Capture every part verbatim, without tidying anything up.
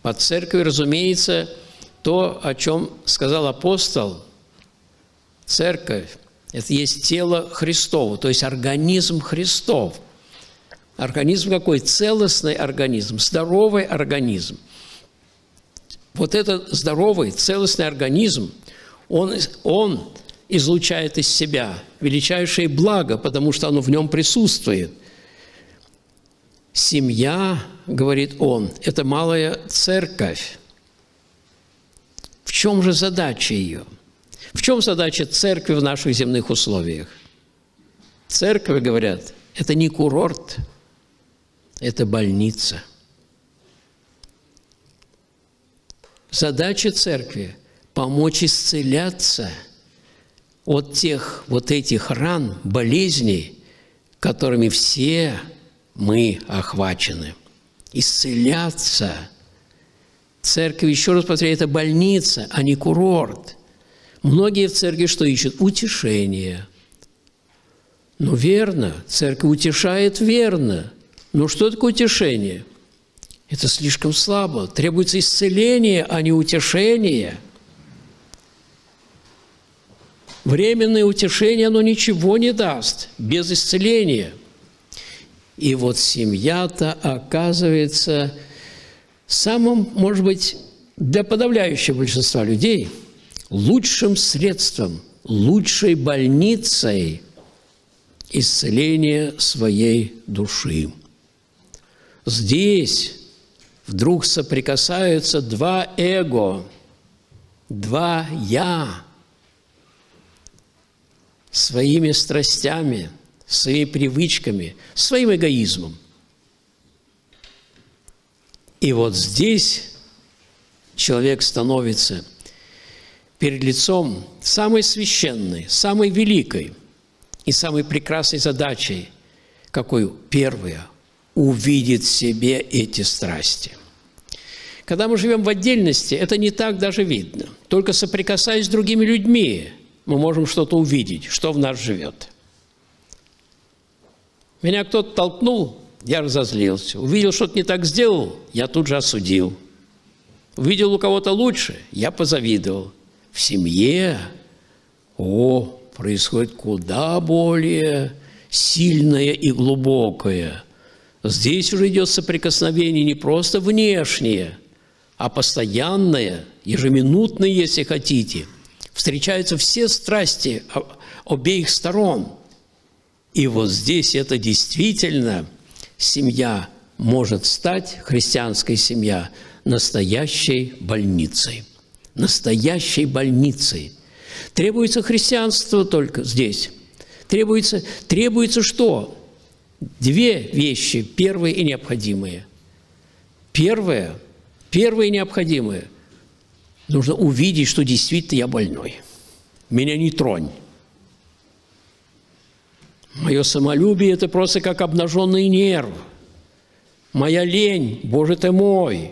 Под церковью, разумеется, то, о чем сказал апостол, церковь – это есть тело Христово, то есть организм Христов. Организм какой? Целостный организм, здоровый организм. Вот этот здоровый, целостный организм, он, он излучает из себя величайшее благо, потому что оно в нем присутствует. Семья, говорит он, это малая церковь. В чем же задача ее? В чем задача церкви в наших земных условиях? Церковь, говорят, это не курорт, это больница. Задача церкви – помочь исцеляться от тех вот этих ран, болезней, которыми все мы охвачены. Исцеляться. Церковь, еще раз повторяю, это больница, а не курорт. Многие в церкви что ищут? Утешение. Ну, верно, церковь утешает верно. Но что такое утешение? Это слишком слабо. Требуется исцеление, а не утешение. Временное утешение, оно ничего не даст без исцеления. И вот семья-то оказывается самым, может быть, для подавляющего большинства людей лучшим средством, лучшей больницей исцеления своей души. Здесь вдруг соприкасаются два эго, два «я» своими страстями, своими привычками, своим эгоизмом. И вот здесь человек становится перед лицом самой священной, самой великой и самой прекрасной задачей, какой первая – увидеть в себе эти страсти. Когда мы живем в отдельности, это не так даже видно. Только соприкасаясь с другими людьми, мы можем что-то увидеть, что в нас живет. Меня кто-то толкнул, я разозлился. Увидел, что-то не так сделал, я тут же осудил. Увидел у кого-то лучше, я позавидовал. В семье, о, происходит куда более сильное и глубокое. Здесь уже идет соприкосновение не просто внешнее, а постоянное, ежеминутное, если хотите. Встречаются все страсти обеих сторон. И вот здесь это действительно семья может стать, христианская семья, настоящей больницей. Настоящей больницей. Требуется христианство только здесь. Требуется, требуется что? Две вещи, первые и необходимые. Первое, первое и необходимое. Нужно увидеть, что действительно я больной. Меня не тронь. Мое самолюбие – это просто как обнаженный нерв. Моя лень – Боже ты мой.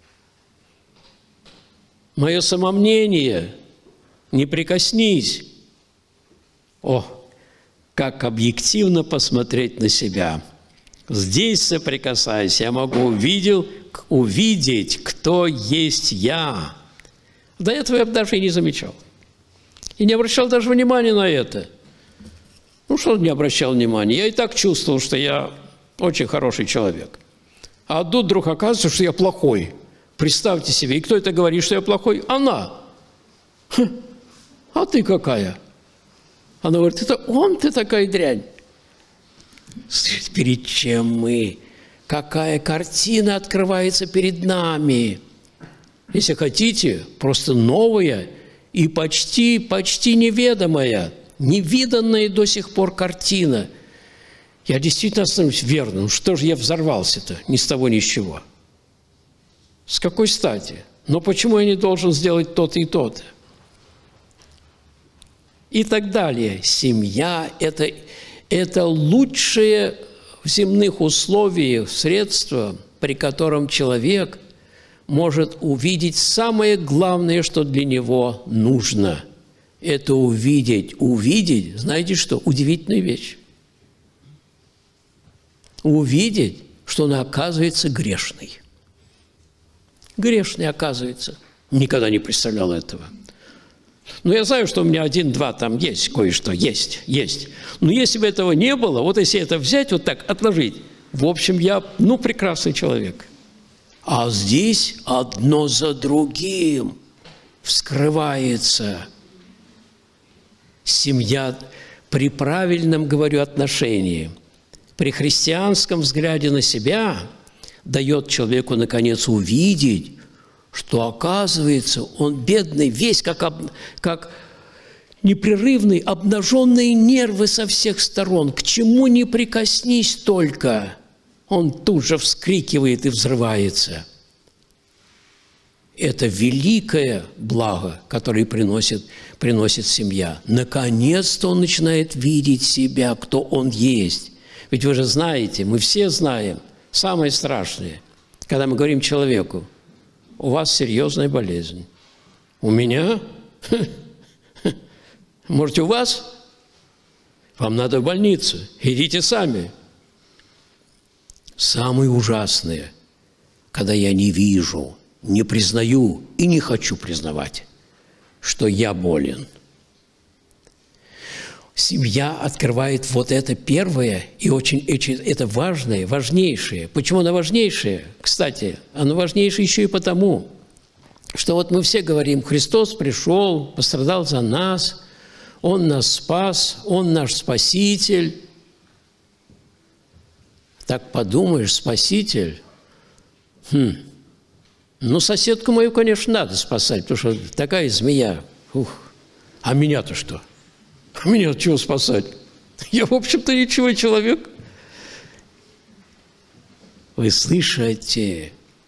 Мое самомнение – не прикоснись. О, как объективно посмотреть на себя. Здесь, соприкасаясь, я могу увидел, увидеть, кто есть я. До этого я даже и не замечал. И не обращал даже внимания на это. Ну, что не обращал внимания? Я и так чувствовал, что я очень хороший человек. А тут вдруг оказывается, что я плохой. Представьте себе, и кто это говорит, что я плохой? Она. Хм. А ты какая? Она говорит, это он, ты такая дрянь. Перед чем мы? Какая картина открывается перед нами? Если хотите, просто новая и почти, почти неведомая, невиданная до сих пор картина. Я действительно становлюсь верным. Что же я взорвался-то ни с того ни с чего? С какой стати? Но почему я не должен сделать то-то и то-то? И так далее. Семья – это, это лучшее в земных условиях средство, при котором человек может увидеть самое главное, что для него нужно. Это увидеть. Увидеть, знаете что? Удивительная вещь. Увидеть, что он оказывается грешный. Грешный, оказывается. Никогда не представлял этого. Но я знаю, что у меня один-два там есть, кое-что есть, есть. Но если бы этого не было, вот если это взять, вот так, отложить, в общем, я, ну, прекрасный человек. А здесь одно за другим вскрывается. Семья при правильном, говорю, отношении, при христианском взгляде на себя дает человеку, наконец, увидеть, что, оказывается, он бедный, весь как, об, как непрерывный, обнаженные нервы со всех сторон. К чему ни прикоснись только, он тут же вскрикивает и взрывается. Это великое благо, которое приносит, приносит семья. Наконец-то он начинает видеть себя, кто он есть. Ведь вы же знаете, мы все знаем, самое страшное, когда мы говорим человеку: у вас серьезная болезнь. У меня? Может, у вас? Вам надо в больницу. Идите сами. Самое ужасное, когда я не вижу, не признаю и не хочу признавать, что я болен. Семья открывает вот это первое и очень это важное, важнейшее. Почему оно важнейшее? Кстати, оно важнейшее еще и потому, что вот мы все говорим: Христос пришел, пострадал за нас, Он нас спас, Он наш Спаситель. Так подумаешь, Спаситель, хм, ну, соседку мою, конечно, надо спасать, потому что такая змея, ух, а меня-то что? Меня от чего спасать? Я, в общем-то, ничего человек. Вы слышите?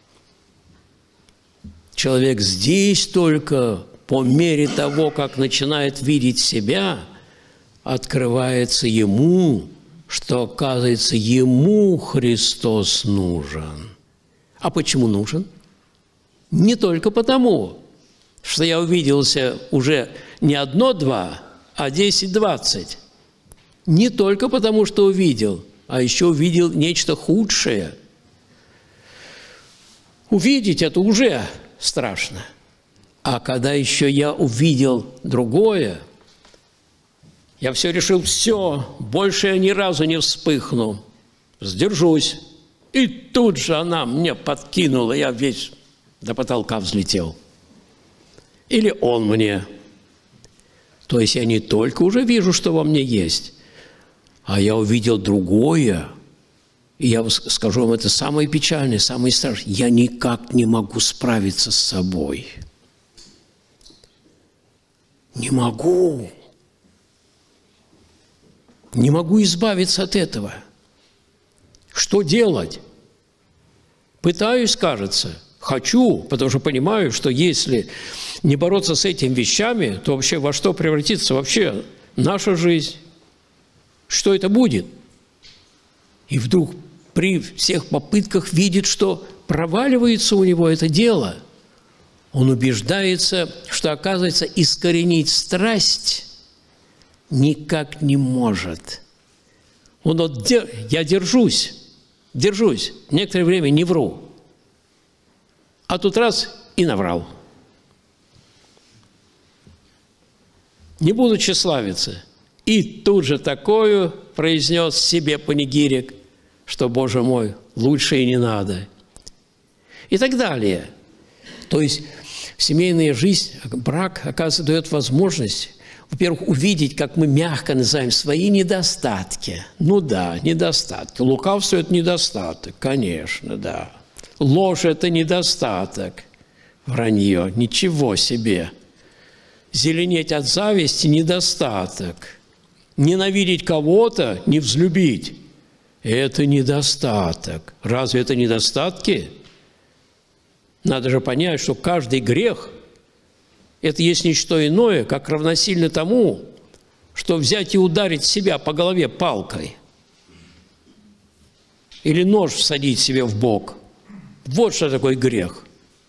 Человек здесь только по мере того, как начинает видеть себя, открывается ему, что, оказывается, ему Христос нужен. А почему нужен? Не только потому, что я увиделся уже не одно-два, а десять-двадцать. Не только потому, что увидел, а еще увидел нечто худшее. Увидеть это уже страшно. А когда еще я увидел другое, я все решил: все, больше я ни разу не вспыхну, сдержусь. И тут же она мне подкинула, я весь до потолка взлетел. Или он мне. То есть я не только уже вижу, что во мне есть, а я увидел другое. И я скажу вам, это самое печальное, самое страшное. Я никак не могу справиться с собой. Не могу. Не могу избавиться от этого. Что делать? Пытаюсь, кажется. Хочу, потому что понимаю, что если не бороться с этими вещами, то вообще во что превратится вообще наша жизнь? Что это будет? И вдруг при всех попытках видит, что проваливается у него это дело. Он убеждается, что, оказывается, искоренить страсть никак не может. Он вот, я держусь, держусь, некоторое время не вру. А тут раз и наврал. Не буду тщеславиться. И тут же такое произнес себе панигирик, что, Боже мой, лучше и не надо. И так далее. То есть семейная жизнь, брак, оказывается, дает возможность, во-первых, увидеть, как мы мягко называем свои недостатки. Ну да, недостатки. Лукавство – это недостаток, конечно, да. Ложь – это недостаток. Вранье – ничего себе. Зеленеть от зависти – недостаток. Ненавидеть кого-то, не взлюбить – это недостаток. Разве это недостатки? Надо же понять, что каждый грех – это есть ничто иное, как равносильно тому, что взять и ударить себя по голове палкой или нож всадить себе в бок. Вот что такое грех.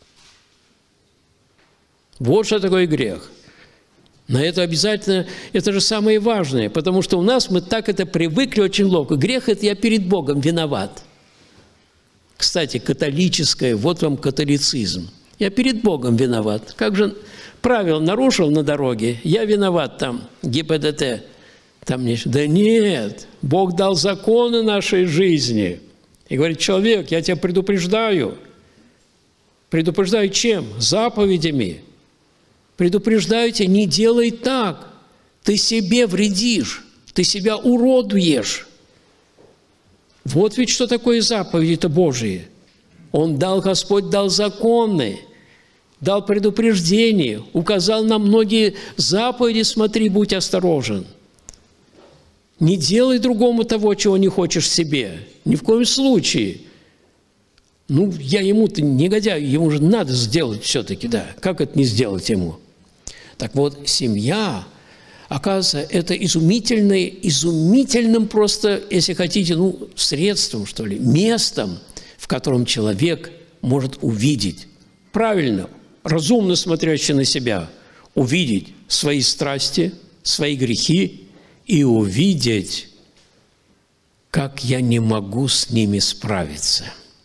Вот что такое грех. На это обязательно, это же самое важное, потому что у нас мы так это привыкли очень ловко. Грех – это я перед Богом виноват. Кстати, католическое, вот вам католицизм. Я перед Богом виноват. Как же правила нарушил на дороге, я виноват там, ГИБДД. Там не... Да нет, Бог дал законы нашей жизни. И говорит, человек, я тебя предупреждаю. Предупреждаю чем? Заповедями. Предупреждаю тебя, не делай так. Ты себе вредишь, ты себя уродуешь. Вот ведь что такое заповеди-то Божьи. Он дал, Господь дал законы, дал предупреждение, указал нам многие заповеди, смотри, будь осторожен. Не делай другому того, чего не хочешь себе. Ни в коем случае. Ну, я ему-то негодяю, ему же надо сделать все-таки, да. Как это не сделать ему? Так вот, семья, оказывается, это изумительное, изумительным просто, если хотите, ну, средством, что ли, местом, в котором человек может увидеть, правильно, разумно смотрящий на себя, увидеть свои страсти, свои грехи, и увидеть, как я не могу с ними справиться.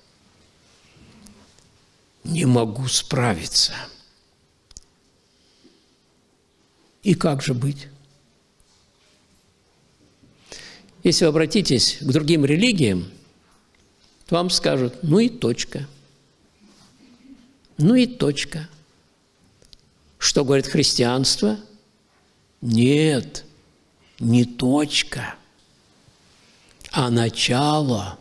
Не могу справиться. И как же быть? Если вы обратитесь к другим религиям, то вам скажут, ну и точка. Ну и точка. Что говорит христианство? Нет. Не точка, а начало.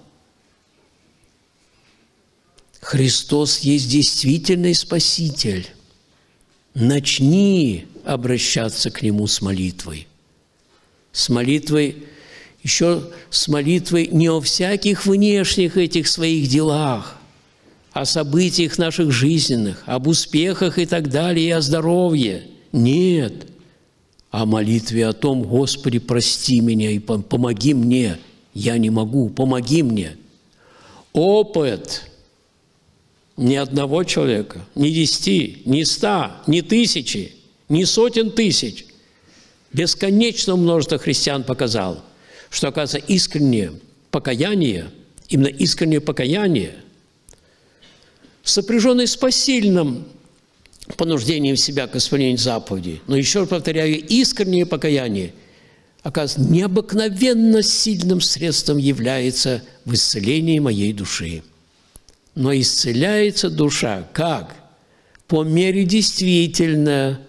Христос есть действительный Спаситель. Начни обращаться к Нему с молитвой. С молитвой, еще с молитвой не о всяких внешних этих своих делах, о событиях наших жизненных, об успехах и так далее, и о здоровье. Нет. О молитве о том, Господи, прости меня и помоги мне. Я не могу, помоги мне. Опыт ни одного человека, ни десяти, ни ста, ни тысячи, ни сотен тысяч, бесконечное множество христиан показал, что, оказывается, искреннее покаяние, именно искреннее покаяние, сопряженное с посильным понуждением себя к исполнению заповедей, но еще раз повторяю, искреннее покаяние, оказывается, необыкновенно сильным средством является в исцелении моей души. Но исцеляется душа как? По мере действительно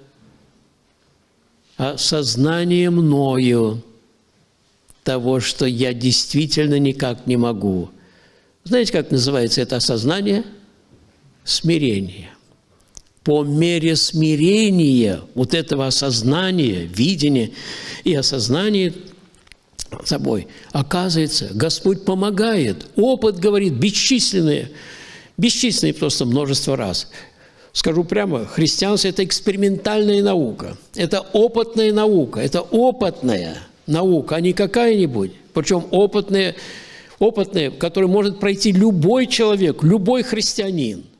осознания мною того, что я действительно никак не могу. Знаете, как называется это осознание? Смирение. По мере смирения вот этого осознания, видения и осознания собой, оказывается, Господь помогает. Опыт говорит бесчисленные, бесчисленные просто множество раз. Скажу прямо, христианство – это экспериментальная наука, это опытная наука, это опытная наука, а не какая-нибудь. Причем опытная, опытная, которую может пройти любой человек, любой христианин.